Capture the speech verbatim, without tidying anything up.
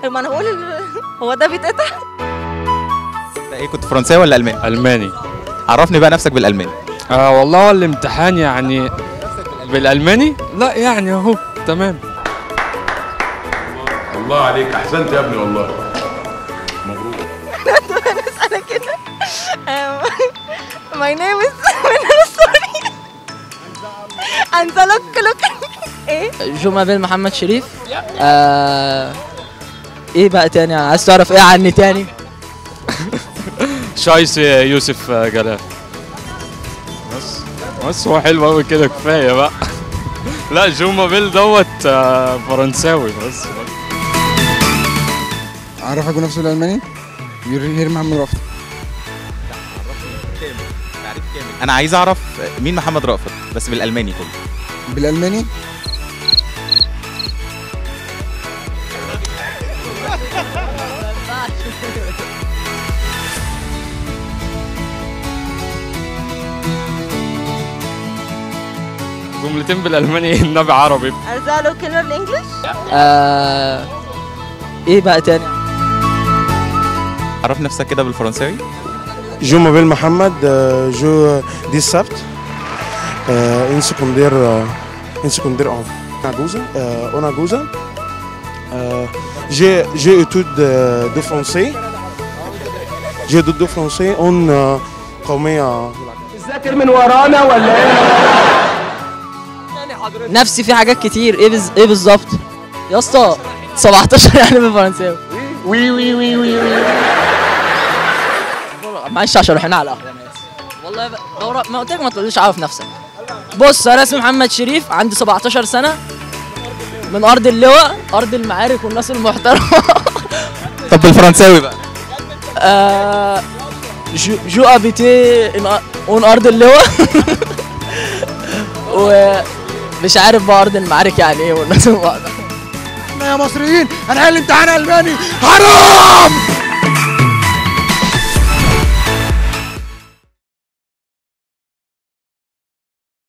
ما انا بقول ال- هو ده بيتقطع. انت ايه كنت فرنساوي ولا الماني؟ ألماني. عرفني بقى نفسك بالالماني. آه والله الامتحان يعني بالألماني؟ لا يعني أهو تمام. الله عليك، احسنت يا ابني والله. مبروك. انا كده. ماي نيم از سوري. انزلك لك ايه؟ جو مابيل محمد شريف. آه ايه بقى تاني؟ عايز تعرف ايه عني تاني؟ شايس يوسف جلال. بس بس هو حلو قوي كده كفايه بقى. لا جو مابيل دوت آه، فرنساوي بس. اعرف اقول نفسه بالالماني؟ غير محمد رافت. تعريف كامل. انا عايز اعرف مين محمد رافت بس بالالماني كله. بالالماني جملتين بالالماني النبي عربي. ارزاله كلمه بالانجلش. آه ايه بقى تاني؟ عرف نفسك كده بالفرنساوي. جو مابيل محمد جو دي السبت ان سكندير ان سكندير اون جوزا اون جوزا جي جي étude دو فرونسي جي دو فرونسي اون قوميه. بتذاكر من ورانا ولا ايه؟ نفسي في حاجات كتير. ايه بز... ايه بالظبط يا اسطى؟ سبعتاشر يعني بالفرنساوي. وي وي وي وي وي. معلش عشان رحنا على القهوه. انا اسف والله. بقى دورة... ما قلت لك ما تقوليش عارف نفسك. بص انا اسمي محمد شريف، عندي سبعتاشر سنه، من ارض اللواء، ارض المعارك والناس المحترمه. طب بالفرنساوي بقى. آه... جو جو ابيتي اون ارض اللواء. ومش عارف بقى ارض المعارك يعني ايه والناس المحترمه. احنا يا مصريين هنحل امتحان الماني حرام.